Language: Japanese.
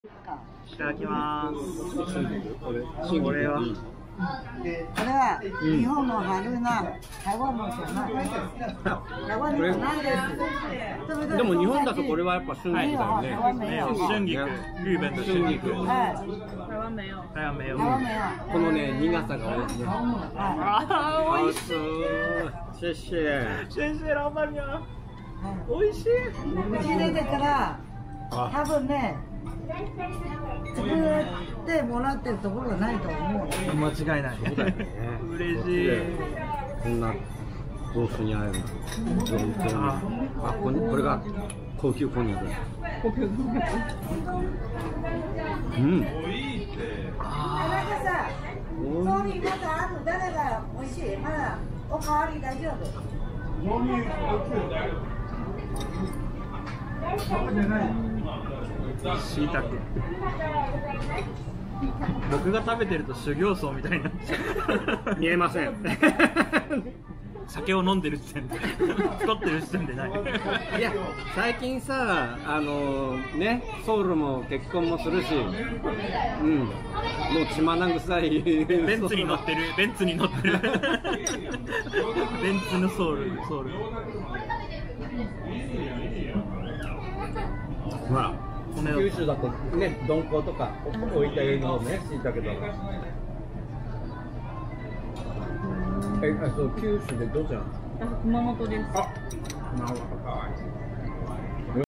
いただきます。 これは日本の春菜、台湾の春菜。台湾にもないです。 でも日本だとこれはやっぱ春菊だよね。 没有春菊，日本的春菊。 はい。 台湾没有。台湾没有。 台湾没有。 このね苦さが多いですね。 あー、美味しい。 谢谢。 先生、老板娘。美味しい。 うち出てから多分ね、作ってもらってるところがないと思う。 間違いない。 そうだよね。 嬉しい。 こんなロースに会える。あ、これが高級こんにゃく。うん。 なんかさ、そうにまだある誰が美味しい。まだおかわり大丈夫。 しいたけ。僕が食べてると修行僧みたいになっちゃう。 見えません。 酒を飲んでる時点で太ってる時点でない。 いや最近さねソウルも結婚もするし、うん、もう血まな臭いベンツに乗ってるベンツに乗ってるベンツのソウルほら九州だとね鈍行とか置いてるのをねしいたけどそう九州でどちら？ 熊本です。 あ、熊本か。